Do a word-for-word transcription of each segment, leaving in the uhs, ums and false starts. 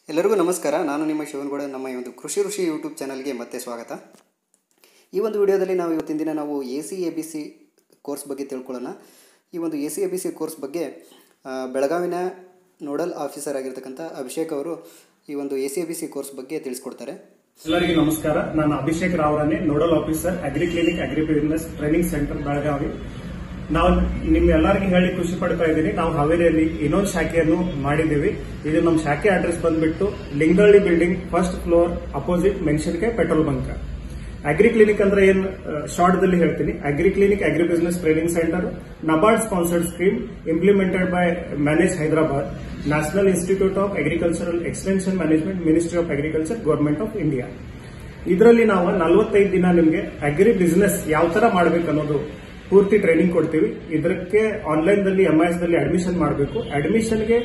ಎಲ್ಲರಿಗೂ ನಮಸ್ಕಾರ. ನಾನು ನಿಮ್ಮ ಶಿವನಗೌಡ. ನಮ್ಮ ಈ ಒಂದು ಕೃಷಿ ಋಷಿ ಯೂಟ್ಯೂಬ್ ಚಾನಲ್ಗೆ ಮತ್ತೆ ಸ್ವಾಗತ. ಈ ಒಂದು ವಿಡಿಯೋದಲ್ಲಿ ನಾವು ಇವತ್ತಿನ ದಿನ ನಾವು A C A B C course ಬಗ್ಗೆ ತಿಳ್ಕೊಳ್ಳೋಣ. ಈ ಒಂದು A C A B C course ಬಗ್ಗೆ ಬೆಳಗಾವಿನ ನೋಡಲ್ ಆಫೀಸರ್ ಆಗಿರ್ತಕ್ಕಂಥ ಅಭಿಷೇಕ್ ಅವರು ಈ ಒಂದು A C A B C course ಬಗ್ಗೆ ತಿಳಿಸ್ಕೊಡ್ತಾರೆ. ಎಲ್ಲರಿಗೂ ನಮಸ್ಕಾರ. ನಾನು ಅಭಿಷೇಕ್ ರಾವ್ರನ್ನೇ, nodal officer, agri clinic agri business training centre Belagavi. ನಾವು ನಿಮ್ಗೆಲ್ಲರಿಗೂ ಹೇಳಿ ಖುಷಿ ಪಡ್ತಾ ಇದ್ದೀನಿ. ನಾವು ಹಾವೇರಿಯಲ್ಲಿ ಇನ್ನೊಂದು ಶಾಖೆಯನ್ನು ಮಾಡಿದ್ದೀವಿ. ಇದು ನಮ್ಮ ಶಾಖೆ ಅಡ್ರೆಸ್ ಬಂದ್ಬಿಟ್ಟು Lingadalli building first floor opposite ಮೆನ್ಷನ್ಗೆ ಪೆಟ್ರೋಲ್ ಬಂಕ್. ಅಗ್ರಿ ಕ್ಲಿನಿಕ್ ಅಂದ್ರೆ ಏನ್ ಶಾರ್ಟ್ ದಲ್ಲಿ ಹೇಳ್ತೀನಿ. Agri clinic agri business training centre, NABARD sponsored scheme implemented by MANAGE Hyderabad, national institute of agricultural extension management, ministry of agriculture, government of India. ಇದರಲ್ಲಿ ನಾವು ನಲವತ್ತೈದು ದಿನ ನಿಮಗೆ ಅಗ್ರಿ ಬಿಸಿನೆಸ್ ಯಾವ ತರ ಮಾಡಬೇಕು ಅನ್ನೋದು ಪೂರ್ತಿ ಟ್ರೈನಿಂಗ್ ಕೊಡ್ತೀವಿ. ಇದಕ್ಕೆ ಆನ್ಲೈನ್ ದಲ್ಲಿ ಎಂ ಐ ಎಸ್ ದಲ್ಲಿ ಅಡ್ಮಿಷನ್ ಮಾಡಬೇಕು. ಅಡ್ಮಿಷನ್ಗೆ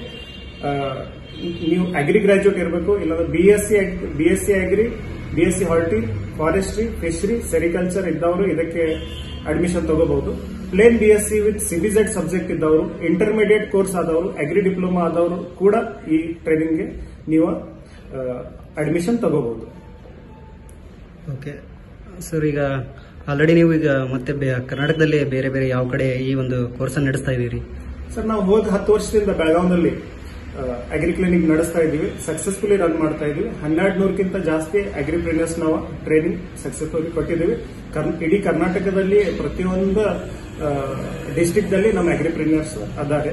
ನೀವು ಅಗ್ರಿ ಗ್ರಾಜುಯೇಟ್ ಇರಬೇಕು, ಇಲ್ಲಾಂದ್ರೆ B S C B S C agri, B S C horti, forestry, fishery, sericulture ಇದ್ದವರು ಇದಕ್ಕೆ ಅಡ್ಮಿಷನ್ ತಗೋಬಹುದು. Plain B S C with C B Z subject ಇದ್ದವರು, ಇಂಟರ್ಮೀಡಿಯೇಟ್ ಕೋರ್ಸ್ ಆದವರು, ಅಗ್ರಿ ಡಿಪ್ಲೊಮಾ ಆದವರು ಕೂಡ ಈ ಟ್ರೈನಿಂಗ್ಗೆ ನೀವು ಅಡ್ಮಿಷನ್ ತಗೋಬಹುದು. ಓಕೆ ಸರ್, ಈಗ ಆಲ್ರೆಡಿ ನೀವು ಈಗ ಮತ್ತೆ ಕರ್ನಾಟಕದಲ್ಲಿ ಬೇರೆ ಬೇರೆ ಯಾವ ಕಡೆ ಈ ಒಂದು ಕೋರ್ಸ್ ನಡೆಸ್ತಾ ಇದ್ದೀರಿ ಸರ್? ನಾವು ಹೋದ ಹತ್ತು ವರ್ಷದಿಂದ ಬೆಳಗಾವಿನಲ್ಲಿ ಅಗ್ರಿ ಕ್ಲಿನಿಕ್ ನಡೆಸ್ತಾ ಇದ್ದೀವಿ. ಸಕ್ಸಸ್ಫುಲಿ ರನ್ ಮಾಡ್ತಾ ಇದ್ದೀವಿ. ಹನ್ನೆರಡು ನೂರಕ್ಕಿಂತ ಜಾಸ್ತಿ ಅಗ್ರಿಪ್ರಿನರ್ಸ್ ನಾವು ಟ್ರೈನಿಂಗ್ ಸಕ್ಸಸ್ಫುಲಿ ಕೊಟ್ಟಿದ್ದೀವಿ. ಇಡೀ ಕರ್ನಾಟಕದಲ್ಲಿ ಪ್ರತಿಯೊಂದು ಡಿಸ್ಟಿಕ್ ದಲ್ಲಿ ನಮ್ಮ ಅಗ್ರಿಪ್ರಿನರ್ಸ್ ಅದಾರೆ.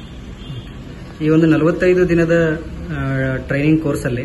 ಈ ಒಂದು ನಲವತ್ತೈದು ದಿನದ ಟ್ರೈನಿಂಗ್ ಕೋರ್ಸ್ ಅಲ್ಲಿ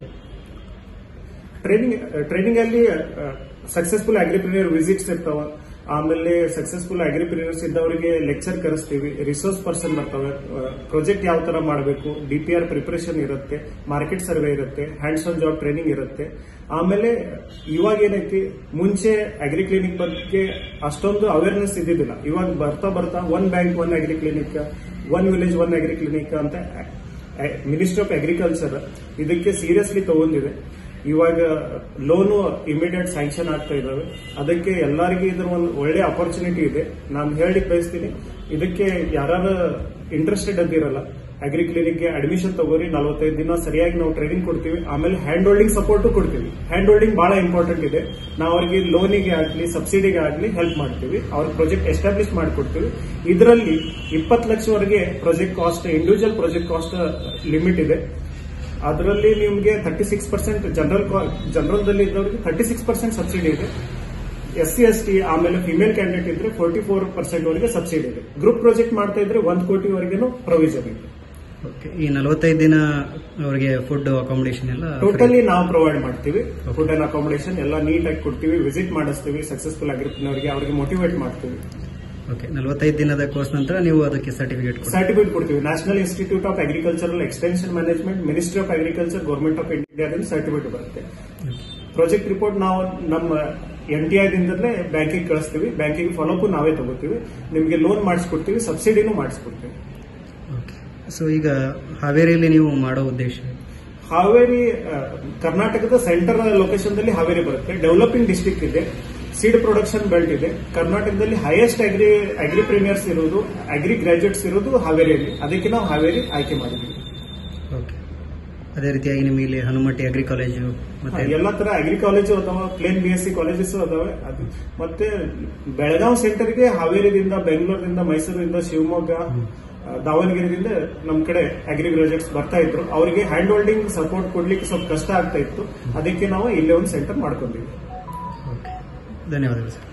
ಟ್ರೈನಿಂಗ್ ಟ್ರೈನಿಂಗ್ ಅಲ್ಲಿ ಸಕ್ಸಸ್ಫುಲ್ ಅಗ್ರಿಪ್ರಿನಿಯರ್ ವಿಸಿಟ್ಸ್ ಇರ್ತಾವ. ಆಮೇಲೆ ಸಕ್ಸಸ್ಫುಲ್ ಅಗ್ರಿಪ್ರಿನಿಯರ್ಸ್ ಇದ್ದವರಿಗೆ ಲೆಕ್ಚರ್ ಕರೆಸ್ತೀವಿ, ರಿಸೋರ್ಸ್ ಪರ್ಸನ್ ಬರ್ತವೆ, ಪ್ರಾಜೆಕ್ಟ್ ಯಾವ ತರ ಮಾಡಬೇಕು, ಡಿಪಿಆರ್ ಪ್ರಿಪರೇಷನ್ ಇರುತ್ತೆ, ಮಾರ್ಕೆಟ್ ಸರ್ವೆ ಇರುತ್ತೆ, ಹ್ಯಾಂಡ್ಸ್ ಆನ್ ಜಾಬ್ ಟ್ರೈನಿಂಗ್ ಇರುತ್ತೆ. ಆಮೇಲೆ ಇವಾಗ ಏನೈತಿ, ಮುಂಚೆ ಅಗ್ರಿ ಕ್ಲಿನಿಕ್ ಬಗ್ಗೆ ಅಷ್ಟೊಂದು ಅವೇರ್ನೆಸ್ ಇದ್ದಿದ್ದಿಲ್ಲ. ಇವಾಗ ಬರ್ತಾ ಬರ್ತಾ one bank one agri clinic, one village one agri clinic ಅಂತ ಮಿನಿಸ್ಟ್ರಿ ಆಫ್ ಅಗ್ರಿಕಲ್ಚರ್ ಇದಕ್ಕೆ ಸೀರಿಯಸ್ಲಿ ತಗೊಂಡಿದೆ. ಇವಾಗ ಲೋನು ಇಮಿಡಿಯೇಟ್ ಸ್ಯಾಂಕ್ಷನ್ ಆಗ್ತಾ ಇದಾವೆ. ಅದಕ್ಕೆ ಎಲ್ಲರಿಗೂ ಇದ್ರ ಒಂದು ಒಳ್ಳೆ ಅಪರ್ಚುನಿಟಿ ಇದೆ. ನಾನು ಹೇಳಿ ಬಯಸ್ತೀನಿ, ಇದಕ್ಕೆ ಯಾರು ಇಂಟ್ರೆಸ್ಟೆಡ್ ಅಂತಿರಲ್ಲ, ಅಗ್ರಿ ಕ್ಲಿನಿಕ್ಗೆ ಅಡ್ಮಿಷನ್ ತಗೋರಿ. ನಲವತ್ತೈದು ದಿನ ಸರಿಯಾಗಿ ನಾವು ಟ್ರೈನಿಂಗ್ ಕೊಡ್ತೀವಿ. ಆಮೇಲೆ ಹ್ಯಾಂಡ್ ಹೋಲ್ಡಿಂಗ್ ಸಪೋರ್ಟ್ ಕೊಡ್ತೀವಿ. ಹ್ಯಾಂಡ್ ಹೋಲ್ಡಿಂಗ್ ಬಹಳ ಇಂಪಾರ್ಟೆಂಟ್ ಇದೆ. ನಾವು ಅವರಿಗೆ ಲೋನಿಗೆ ಆಗಲಿ ಸಬ್ಸಿಡಿಗೆ ಆಗಲಿ ಹೆಲ್ಪ್ ಮಾಡ್ತೀವಿ. ಅವ್ರ ಪ್ರಾಜೆಕ್ಟ್ ಎಸ್ಟಾಬ್ಲಿಷ್ ಮಾಡಿಕೊಡ್ತೀವಿ. ಇದರಲ್ಲಿ ಇಪ್ಪತ್ತು ಲಕ್ಷವರೆಗೆ project cost, individual project cost limit ಇದೆ. ಅದರಲ್ಲಿ ನಿಮಗೆ ತರ್ಟಿ ಸಿಕ್ಸ್ ಪರ್ಸೆಂಟ್ ಜನರಲ್ ಜನರಲ್ದಲ್ಲಿ ಇದ್ದವರಿಗೆ ತರ್ಟಿ ಸಿಕ್ಸ್ ಪರ್ಸೆಂಟ್ ಸಬ್ಸಿಡಿ ಇದೆ. ಎಸ್ ಸಿ ಎಸ್ ಟಿ ಆಮೇಲೆ ಫಿಮೇಲ್ ಕ್ಯಾಂಡಿಡೇಟ್ ಇದ್ರೆ ಫೋರ್ಟಿ ಫೋರ್ ಪರ್ಸೆಂಟ್ ವರೆಗೆ ಸಬ್ಸಿಡಿ ಇದೆ. ಗ್ರೂಪ್ ಪ್ರಾಜೆಕ್ಟ್ ಮಾಡ್ತಾ ಇದ್ರೆ ಒಂದು ಕೋಟಿವರೆಗೂ ಪ್ರೊವಿಷನ್ ಇದೆ. ಓಕೆ, ಈ ನಲವತ್ತೈದು ದಿನ ಅವರಿಗೆ ಫುಡ್ ಅಕಾಮಿಡೇಷನ್ ಎಲ್ಲ ಟೋಟಲಿ ನಾವು ಪ್ರೊವೈಡ್ ಮಾಡ್ತೀವಿ. ಫುಡ್ ಅಂಡ್ ಅಕಾಮಿಡೇಷನ್ ಎಲ್ಲ ನೀಟಾಗಿ ಕೊಡ್ತೀವಿ, ವಿಸಿಟ್ ಮಾಡಿಸ್ತೀವಿ. ಸಕ್ಸಸ್ಫುಲ್ ಅಗ್ರಿಪ್ರಿನರ್ಗೆ ಅವರಿಗೆ ಮೋಟಿವೇಟ್ ಮಾಡ್ತೀವಿ. ಓಕೆ, ನಲವತ್ತೈದು ದಿನದ ಕೋರ್ಸ್ ನಂತರ ನೀವು ಅದಕ್ಕೆ ಸರ್ಟಿಫಿಕೇಟ್ ಸರ್ಟಿಫಿಕೇಟ್ ಕೊಡ್ತೀವಿ. National institute of agricultural extension management, ministry of agriculture, government of ಇಂಡಿಯಾದಲ್ಲಿ ಸರ್ಟಿಫಿಕೇಟ್ ಬರುತ್ತೆ. ಪ್ರಾಜೆಕ್ಟ್ ರಿಪೋರ್ಟ್ ನಾವು ನಮ್ಮ ಎನ್ ಟಿ ಐದಿಂದಲೇ ಬ್ಯಾಂಕಿಗೆ ಕಳಿಸ್ತೀವಿ. ಬ್ಯಾಂಕಿಗೆ ಫಾಲೋಅಪ್ ನಾವೇ ತಗೋತೀವಿ. ನಿಮಗೆ ಲೋನ್ ಮಾಡಿಸ್ಕೊಡ್ತೀವಿ, ಸಬ್ಸಿಡಿನೂ ಮಾಡಿಸ್ಕೊಡ್ತೀವಿ. ಓಕೆ, ಸೊ ಈಗ ಹಾವೇರಿಯಲ್ಲಿ ನೀವು ಮಾಡೋ ಉದ್ದೇಶ? ಹಾವೇರಿ ಕರ್ನಾಟಕದ ಸೆಂಟರ್ ಲೊಕೇಶನ್ ದಲ್ಲಿ ಹಾವೇರಿ ಬರುತ್ತೆ. ಡೆವಲಪಿಂಗ್ ಡಿಸ್ಟಿಕ್ ಇದೆ, ಸೀಡ್ ಪ್ರೊಡಕ್ಷನ್ ಬೆಲ್ಟ್ ಇದೆ. ಕರ್ನಾಟಕದಲ್ಲಿ ಹೈಯೆಸ್ಟ್ ಅಗ್ರಿ ಅಗ್ರಿಪ್ರಿನಿಯರ್ಸ್ ಇರೋದು, ಅಗ್ರಿ ಗ್ರಾಜುಯೇಟ್ಸ್ ಇರೋದು ಹಾವೇರಿಯಲ್ಲಿ. ಅದಕ್ಕೆ ನಾವು ಹಾವೇರಿ ಆಯ್ಕೆ ಮಾಡಿದ್ವಿ. ಓಕೆ, ಅದೇ ರೀತಿಯಾಗಿ ನಿಮಗೆ ಇಲ್ಲಿ ಹನುಮಟ್ಟಿ ಅಗ್ರಿ ಕಾಲೇಜು ಮತ್ತೆ ಎಲ್ಲ ತರ ಅಗ್ರಿ ಕಾಲೇಜು ಅದಾವ, plain B S C colleges ಅದಾವೆ. ಮತ್ತೆ ಬೆಳಗಾವಿ ಸೆಂಟರ್ಗೆ ಹಾವೇರಿದಿಂದ, ಬೆಂಗಳೂರಿನಿಂದ, ಮೈಸೂರಿನಿಂದ, ಶಿವಮೊಗ್ಗ, ದಾವಣಗೆರೆಯಿಂದ ನಮ್ ಕಡೆ ಅಗ್ರಿ ಗ್ರಾಜುಯೇಟ್ಸ್ ಬರ್ತಾ ಇದ್ರು. ಅವರಿಗೆ ಹ್ಯಾಂಡ್ ಹೋಲ್ಡಿಂಗ್ ಸಪೋರ್ಟ್ ಕೊಡ್ಲಿಕ್ಕೆ ಸ್ವಲ್ಪ ಕಷ್ಟ ಆಗ್ತಾ ಇತ್ತು. ಅದಕ್ಕೆ ನಾವು ಇಲ್ಲೇ ಒಂದು ಸೆಂಟರ್ ಮಾಡ್ಕೊಂಡಿದ್ವಿ. ಧನ್ಯವಾದಗಳು ಸರ್.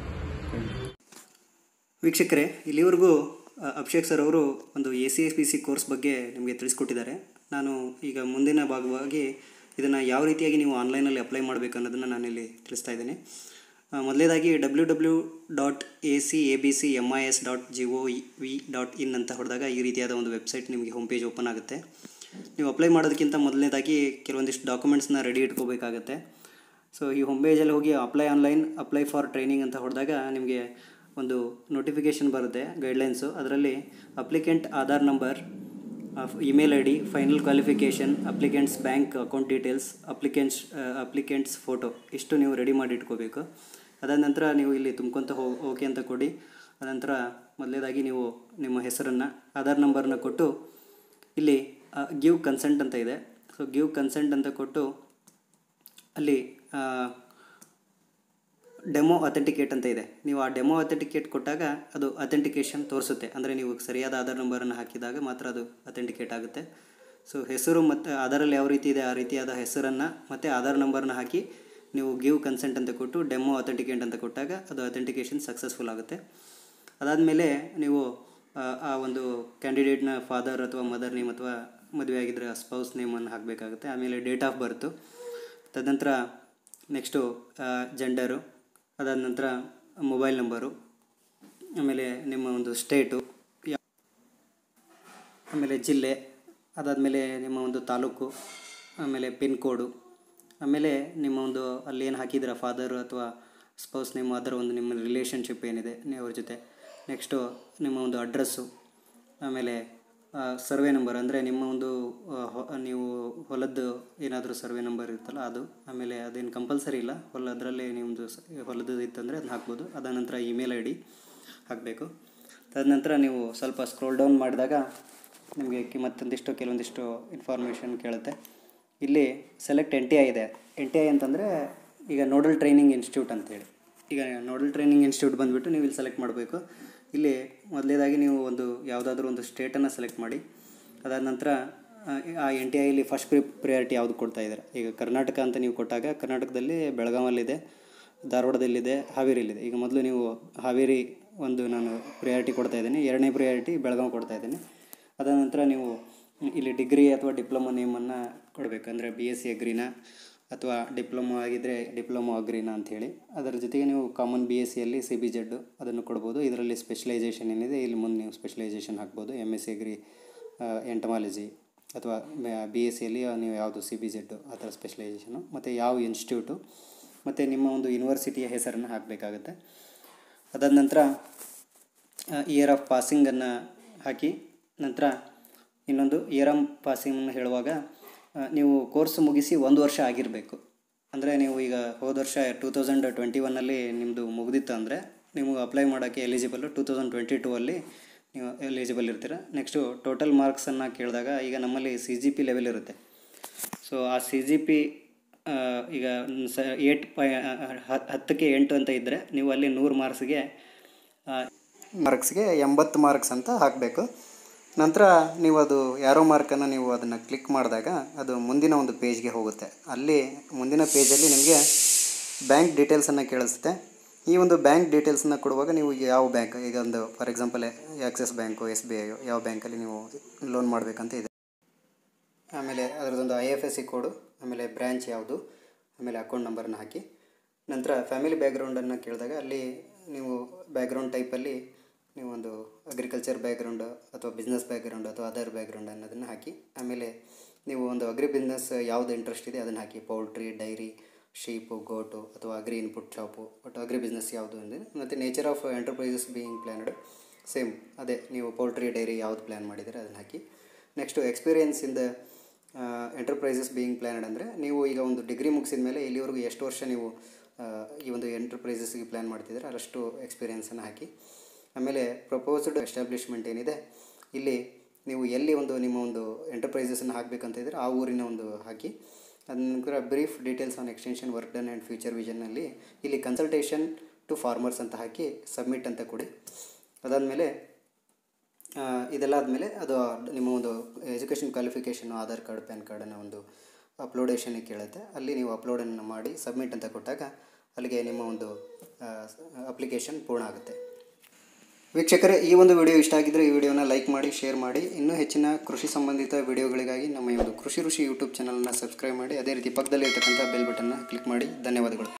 ವೀಕ್ಷಕರೇ, ಇಲ್ಲಿವರೆಗೂ ಅಭಿಷೇಕ್ ಸರ್ ಅವರು ಒಂದು A C S P C course ಬಗ್ಗೆ ನಿಮಗೆ ತಿಳಿಸ್ಕೊಟ್ಟಿದ್ದಾರೆ. ನಾನು ಈಗ ಮುಂದಿನ ಭಾಗವಾಗಿ ಇದನ್ನು ಯಾವ ರೀತಿಯಾಗಿ ನೀವು ಆನ್ಲೈನಲ್ಲಿ ಅಪ್ಲೈ ಮಾಡಬೇಕು ಅನ್ನೋದನ್ನು ನಾನಿಲ್ಲಿ ತಿಳಿಸ್ತಾ ಇದ್ದೀನಿ. ಮೊದಲೇದಾಗಿ W W dot A C A B C M I S dot G O V dot in ಅಂತ ಹೊಡೆದಾಗ ಈ ರೀತಿಯಾದ ಒಂದು ವೆಬ್ಸೈಟ್ ನಿಮಗೆ ಹೋಮ್ ಪೇಜ್ ಓಪನ್ ಆಗುತ್ತೆ. ನೀವು ಅಪ್ಲೈ ಮಾಡೋದಕ್ಕಿಂತ ಮೊದಲನೇದಾಗಿ ಕೆಲವೊಂದಿಷ್ಟು ಡಾಕ್ಯುಮೆಂಟ್ಸ್ನ ರೆಡಿ ಇಟ್ಕೋಬೇಕಾಗತ್ತೆ. ಸೊ ಈ ಹೋಮ್ ಪೇಜಲ್ಲಿ ಹೋಗಿ apply online, apply for training ಅಂತ ಹೊಡೆದಾಗ ನಿಮಗೆ ಒಂದು ನೋಟಿಫಿಕೇಷನ್ ಬರುತ್ತೆ, ಗೈಡ್ಲೈನ್ಸು. ಅದರಲ್ಲಿ applicant Aadhaar number, email I D, final qualification, applicants bank account details, applicants applicants photo, ಇಷ್ಟು ನೀವು ರೆಡಿ ಮಾಡಿ ಇಟ್ಕೋಬೇಕು. ಅದಾದ ನಂತರ ನೀವು ಇಲ್ಲಿ ತುಂಬ್ಕೊತ ಹೋ ಓಕೆ ಅಂತ ಕೊಡಿ. ಅನಂತರ ಮೊದಲೇದಾಗಿ ನೀವು ನಿಮ್ಮ ಹೆಸರನ್ನು, ಆಧಾರ್ ನಂಬರನ್ನ ಕೊಟ್ಟು ಇಲ್ಲಿ ಗಿವ್ ಕನ್ಸೆಂಟ್ ಅಂತ ಇದೆ, ಸೊ ಗಿವ್ ಕನ್ಸೆಂಟ್ ಅಂತ ಕೊಟ್ಟು ಅಲ್ಲಿ ಡೆಮೋ ಅಥೆಂಟಿಕೇಟ್ ಅಂತ ಇದೆ. ನೀವು ಆ ಡೆಮೋ ಅಥೆಂಟಿಕೇಟ್ ಕೊಟ್ಟಾಗ ಅದು ಅಥೆಂಟಿಕೇಷನ್ ತೋರಿಸುತ್ತೆ, ಅಂದರೆ ನೀವು ಸರಿಯಾದ ಆಧಾರ್ ನಂಬರನ್ನು ಹಾಕಿದಾಗ ಮಾತ್ರ ಅದು ಅಥೆಂಟಿಕೇಟ್ ಆಗುತ್ತೆ. ಸೊ ಹೆಸರು ಮತ್ತು ಆಧಾರಲ್ಲಿ ಯಾವ ರೀತಿ ಇದೆ ಆ ರೀತಿಯಾದ ಹೆಸರನ್ನು ಮತ್ತು ಆಧಾರ್ ನಂಬರನ್ನ ಹಾಕಿ ನೀವು ಗಿವ್ ಕನ್ಸೆಂಟ್ ಅಂತ ಕೊಟ್ಟು ಡೆಮೋ ಅಥೆಂಟಿಕೇಟ್ ಅಂತ ಕೊಟ್ಟಾಗ ಅದು ಅಥೆಂಟಿಕೇಷನ್ ಸಕ್ಸಸ್ಫುಲ್ ಆಗುತ್ತೆ. ಅದಾದಮೇಲೆ ನೀವು ಆ ಒಂದು ಕ್ಯಾಂಡಿಡೇಟ್ನ ಫಾದರ್ ಅಥವಾ ಮದರ್ ನೇಮ್ ಅಥವಾ ಮದುವೆ ಆಗಿದ್ದರೆ ಸ್ಪೌಸ್ ನೇಮನ್ನು ಹಾಕಬೇಕಾಗುತ್ತೆ. ಆಮೇಲೆ ಡೇಟ್ ಆಫ್ ಬರ್ತು, ತದನಂತರ ನೆಕ್ಸ್ಟು ಜೆಂಡರು, ಅದಾದ ನಂತರ ಮೊಬೈಲ್ ನಂಬರು, ಆಮೇಲೆ ನಿಮ್ಮ ಒಂದು ಸ್ಟೇಟು, ಆಮೇಲೆ ಜಿಲ್ಲೆ, ಅದಾದಮೇಲೆ ನಿಮ್ಮ ಒಂದು ತಾಲೂಕು, ಆಮೇಲೆ ಪಿನ್ ಕೋಡು, ಆಮೇಲೆ ನಿಮ್ಮ ಒಂದು ಅಲ್ಲಿ ಏನು ಹಾಕಿದ್ದೀರ ಫಾದರು ಅಥವಾ ಸ್ಪೌಸ್ ನೇಮ್ ಅದರ ಒಂದು ನಿಮ್ಮ ರಿಲೇಷನ್ಶಿಪ್ ಏನಿದೆ ನೀವು ಅವ್ರ ಜೊತೆ, ನೆಕ್ಸ್ಟು ನಿಮ್ಮ ಒಂದು ಅಡ್ರೆಸ್ಸು, ಆಮೇಲೆ ಸರ್ವೆ ನಂಬರ್ ಅಂದರೆ ನಿಮ್ಮ ಒಂದು ನೀವು ಹೊಲದ್ದು ಏನಾದರೂ ಸರ್ವೆ ನಂಬರ್ ಇರುತ್ತಲ್ಲ ಅದು, ಆಮೇಲೆ ಅದೇನು ಕಂಪಲ್ಸರಿ ಇಲ್ಲ, ಹೊಲ ಅದರಲ್ಲೇ ನಿಮ್ಮದು ಹೊಲದ್ದು ಇತ್ತಂದರೆ ಅದನ್ನ ಹಾಕ್ಬೋದು. ಅದಾದ ನಂತರ ಇಮೇಲ್ ಐ ಡಿ ಹಾಕಬೇಕು. ತದನಂತರ ನೀವು ಸ್ವಲ್ಪ ಸ್ಕ್ರೋಲ್ ಡೌನ್ ಮಾಡಿದಾಗ ನಿಮಗೆ ಮತ್ತೊಂದಿಷ್ಟು ಕೆಲವೊಂದಿಷ್ಟು ಇನ್ಫಾರ್ಮೇಷನ್ ಕೇಳುತ್ತೆ. ಇಲ್ಲಿ ಸೆಲೆಕ್ಟ್ ಎನ್ ಟಿ ಐ ಇದೆ. ಎನ್ ಟಿ ಐ ಅಂತಂದರೆ ಈಗ ನೋಡಲ್ ಟ್ರೈನಿಂಗ್ ಇನ್ಸ್ಟಿಟ್ಯೂಟ್ ಅಂತೇಳಿ, ಈಗ ನೋಡಲ್ ಟ್ರೈನಿಂಗ್ ಇನ್ಸ್ಟಿಟ್ಯೂಟ್ ಬಂದುಬಿಟ್ಟು ನೀವು ಇಲ್ಲಿ ಸೆಲೆಕ್ಟ್ ಮಾಡಬೇಕು. ಇಲ್ಲಿ ಮೊದಲೇದಾಗಿ ನೀವು ಒಂದು ಯಾವುದಾದ್ರೂ ಒಂದು ಸ್ಟೇಟನ್ನು ಸೆಲೆಕ್ಟ್ ಮಾಡಿ. ಅದಾದ ನಂತರ ಆ ಎನ್ ಟಿ ಐಲಿ ಫಸ್ಟ್ ಪ್ರಿ ಪ್ರಿಯಾರಿಟಿ ಯಾವುದು ಕೊಡ್ತಾ ಇದ್ದಾರೆ. ಈಗ ಕರ್ನಾಟಕ ಅಂತ ನೀವು ಕೊಟ್ಟಾಗ ಕರ್ನಾಟಕದಲ್ಲಿ ಬೆಳಗಾವಲ್ಲಿದೆ, ಧಾರವಾಡದಲ್ಲಿದೆ, ಹಾವೇರಿಯಲ್ಲಿದೆ. ಈಗ ಮೊದಲು ನೀವು ಹಾವೇರಿ ಒಂದು ನಾನು ಪ್ರಿಯಾರಿಟಿ ಕೊಡ್ತಾ ಇದ್ದೀನಿ, ಎರಡನೇ ಪ್ರಿಯಾರಿಟಿ ಬೆಳಗಾವಿ ಕೊಡ್ತಾ ಇದ್ದೀನಿ. ಅದಾದ ನಂತರ ನೀವು ಇಲ್ಲಿ ಡಿಗ್ರಿ ಅಥವಾ ಡಿಪ್ಲೊಮಾ ನೇಮನ್ನು ಕೊಡಬೇಕು, ಅಂದರೆ ಬಿ ಎಸ್ ಸಿ ಅಗ್ರಿನ ಅಥವಾ ಡಿಪ್ಲೊಮೊ ಆಗಿದ್ದರೆ ಡಿಪ್ಲೊಮೊ ಅಗ್ರಿನ ಅಂಥೇಳಿ. ಅದರ ಜೊತೆಗೆ ನೀವು ಕಾಮನ್ ಬಿ ಎಸ್ ಸಿಯಲ್ಲಿ ಸಿ ಬಿ ಜೆಡ್ ಅದನ್ನು ಕೊಡ್ಬೋದು. ಇದರಲ್ಲಿ ಸ್ಪೆಷಲೈಸೇಷನ್ ಏನಿದೆ ಇಲ್ಲಿ ಮುಂದೆ ನೀವು ಸ್ಪೆಷಲೈಸೇಷನ್ ಹಾಕ್ಬೋದು. M S C agri, entomology ಅಥವಾ ಬಿ ಎಸ್ ಸಿಯಲ್ಲಿ ನೀವು ಯಾವುದು ಸಿ ಬಿ ಜೆಡ್ಡು ಆ ಥರ ಸ್ಪೆಷಲೈಸೇಷನು, ಮತ್ತು ಯಾವ ಇನ್ಸ್ಟಿಟ್ಯೂಟು ಮತ್ತು ನಿಮ್ಮ ಒಂದು ಯೂನಿವರ್ಸಿಟಿಯ ಹೆಸರನ್ನು ಹಾಕಬೇಕಾಗುತ್ತೆ. ಅದಾದ ನಂತರ ಇಯರ್ ಆಫ್ ಪಾಸಿಂಗನ್ನು ಹಾಕಿ, ನಂತರ ಇನ್ನೊಂದು ಇಯರ್ ಆಫ್ ಪಾಸಿಂಗನ್ನು ಹೇಳುವಾಗ ನೀವು ಕೋರ್ಸ್ ಮುಗಿಸಿ ಒಂದು ವರ್ಷ ಆಗಿರಬೇಕು. ಅಂದರೆ ನೀವು ಈಗ ಹೋದ ವರ್ಷ ಟೂ ತೌಸಂಡ್ ಟ್ವೆಂಟಿ ಒನ್ನಲ್ಲಿ ನಿಮ್ಮದು ಮುಗಿದಿತ್ತು ಅಂದರೆ ನಿಮಗೆ ಅಪ್ಲೈ ಮಾಡೋಕ್ಕೆ eligible two thousand twenty two ಅಲ್ಲಿ ನೀವು ಎಲಿಜಿಬಲ್ ಇರ್ತೀರ. ನೆಕ್ಸ್ಟು ಟೋಟಲ್ ಮಾರ್ಕ್ಸನ್ನು ಕೇಳಿದಾಗ ಈಗ ನಮ್ಮಲ್ಲಿ ಸಿ ಜಿ ಪಿ ಲೆವೆಲ್ ಇರುತ್ತೆ. ಸೊ ಆ ಸಿ ಜಿ ಪಿ ಈಗ ಸ ಏಟ್ ಪೈ ಹತ್ತಕ್ಕೆ ಎಂಟು ಅಂತ ಇದ್ದರೆ ನೀವು ಅಲ್ಲಿ ನೂರು ಮಾರ್ಕ್ಸ್ಗೆ ಮಾರ್ಕ್ಸ್ಗೆ ಎಂಬತ್ತು ಮಾರ್ಕ್ಸ್ ಅಂತ ಹಾಕಬೇಕು. ನಂತರ ನೀವು ಅದು ಯಾರೋ ಮಾರ್ಕನ್ನು ನೀವು ಅದನ್ನು ಕ್ಲಿಕ್ ಮಾಡಿದಾಗ ಅದು ಮುಂದಿನ ಒಂದು ಪೇಜ್ಗೆ ಹೋಗುತ್ತೆ. ಅಲ್ಲಿ ಮುಂದಿನ ಪೇಜಲ್ಲಿ ನಿಮಗೆ ಬ್ಯಾಂಕ್ ಡೀಟೇಲ್ಸನ್ನು ಕೇಳಿಸುತ್ತೆ. ಈ ಒಂದು ಬ್ಯಾಂಕ್ ಡೀಟೇಲ್ಸನ್ನು ಕೊಡುವಾಗ ನೀವು ಯಾವ ಬ್ಯಾಂಕ್, ಈಗ ಒಂದು for example Axis bank, S B I ಯಾವ ಬ್ಯಾಂಕಲ್ಲಿ ನೀವು ಲೋನ್ ಮಾಡಬೇಕಂತ ಇದೆ. ಆಮೇಲೆ ಅದರದೊಂದು I F S C code, ಆಮೇಲೆ ಬ್ರ್ಯಾಂಚ್ ಯಾವುದು, ಆಮೇಲೆ ಅಕೌಂಟ್ ನಂಬರನ್ನು ಹಾಕಿ. ನಂತರ ಫ್ಯಾಮಿಲಿ ಬ್ಯಾಕ್ಗ್ರೌಂಡನ್ನು ಕೇಳಿದಾಗ ಅಲ್ಲಿ ನೀವು ಬ್ಯಾಕ್ಗ್ರೌಂಡ್ ಟೈಪಲ್ಲಿ ನೀವು ಒಂದು ಅಗ್ರಿಕಲ್ಚರ್ ಬ್ಯಾಕ್ಗ್ರೌಂಡು ಅಥವಾ ಬಿಸ್ನೆಸ್ ಬ್ಯಾಕ್ಗ್ರೌಂಡು ಅಥವಾ ಅದರ್ ಬ್ಯಾಕ್ಗ್ರೌಂಡ್ ಅನ್ನೋದನ್ನು ಹಾಕಿ. ಆಮೇಲೆ ನೀವು ಒಂದು ಅಗ್ರಿ ಬಿಸ್ನೆಸ್ ಯಾವುದು ಇಂಟ್ರೆಸ್ಟ್ ಇದೆ ಅದನ್ನು ಹಾಕಿ. ಪೌಲ್ಟ್ರಿ, ಡೈರಿ, ಶೀಪು, ಗೋಟು ಅಥವಾ ಅಗ್ರಿ ಇನ್ಪುಟ್ ಶಾಪು, ಒಟ್ಟು ಅಗ್ರಿ ಬಿಸ್ನೆಸ್ ಯಾವುದು ಅಂದರೆ. ಮತ್ತು nature of enterprises being planned same ಅದೇ, ನೀವು ಪೌಲ್ಟ್ರಿ, ಡೈರಿ ಯಾವುದು ಪ್ಲ್ಯಾನ್ ಮಾಡಿದರೆ ಅದನ್ನು ಹಾಕಿ. Next experience in the enterprises being planned ಅಂದರೆ ನೀವು ಈಗ ಒಂದು ಡಿಗ್ರಿ ಮುಗಿಸಿದ ಮೇಲೆ ಇಲ್ಲಿವರೆಗೂ ಎಷ್ಟು ವರ್ಷ ನೀವು ಈ ಒಂದು ಎಂಟರ್ಪ್ರೈಸಸ್ಗೆ ಪ್ಲ್ಯಾನ್ ಮಾಡ್ತಿದ್ದಾರೆ ಅಷ್ಟು ಎಕ್ಸ್ಪೀರಿಯೆನ್ಸನ್ನು ಹಾಕಿ. ಆಮೇಲೆ ಪ್ರಪೋಸ್ಡ್ ಎಸ್ಟಾಬ್ಲಿಷ್ಮೆಂಟ್ ಏನಿದೆ ಇಲ್ಲಿ ನೀವು ಎಲ್ಲಿ ಒಂದು ನಿಮ್ಮ ಒಂದು ಎಂಟರ್ಪ್ರೈಸಸನ್ನು ಹಾಕಬೇಕಂತ ಇದ್ದರೆ ಆ ಊರಿನ ಒಂದು ಹಾಕಿ. ಅದ ನಂತರ brief details on extension work done and future ವಿಷನ್ನಲ್ಲಿ ಇಲ್ಲಿ ಕನ್ಸಲ್ಟೇಷನ್ ಟು ಫಾರ್ಮರ್ಸ್ ಅಂತ ಹಾಕಿ ಸಬ್ಮಿಟ್ ಅಂತ ಕೊಡಿ. ಅದಾದಮೇಲೆ ಇದೆಲ್ಲ ಆದಮೇಲೆ ಅದು ನಿಮ್ಮ ಒಂದು education qualification, Aadhaar card, PAN ಕಾರ್ಡನ್ನು ಒಂದು ಅಪ್ಲೋಡೇಷನಿಗೆ ಕೇಳುತ್ತೆ. ಅಲ್ಲಿ ನೀವು ಅಪ್ಲೋಡನ್ನು ಮಾಡಿ ಸಬ್ಮಿಟ್ ಅಂತ ಕೊಟ್ಟಾಗ ಅಲ್ಲಿಗೆ ನಿಮ್ಮ ಒಂದು ಅಪ್ಲಿಕೇಶನ್ ಪೂರ್ಣ ಆಗುತ್ತೆ. ವೀಕ್ಷಕರೇ, ಈ ಒಂದು ವಿಡಿಯೋ ಇಷ್ಟ ಆಗಿದ್ದರೆ ಈ ವಿಡಿಯೋನ ಲೈಕ್ ಮಾಡಿ, ಶೇರ್ ಮಾಡಿ. ಇನ್ನೂ ಹೆಚ್ಚಿನ ಕೃಷಿ ಸಂಬಂಧಿತ ವಿಡಿಯೋಗಳಿಗಾಗಿ ನಮ್ಮ ಈ ಒಂದು ಕೃಷಿ ಋಷಿ ಯೂಟ್ಯೂಬ್ ಚಾನಲ್ನ ಸಬ್ಸ್ಕ್ರೈಬ್ ಮಾಡಿ. ಅದೇ ರೀತಿ ಪಕ್ಕದಲ್ಲಿ ಇರತಕ್ಕಂಥ ಬೆಲ್ ಬಟನ್ನ ಕ್ಲಿಕ್ ಮಾಡಿ. ಧನ್ಯವಾದಗಳು.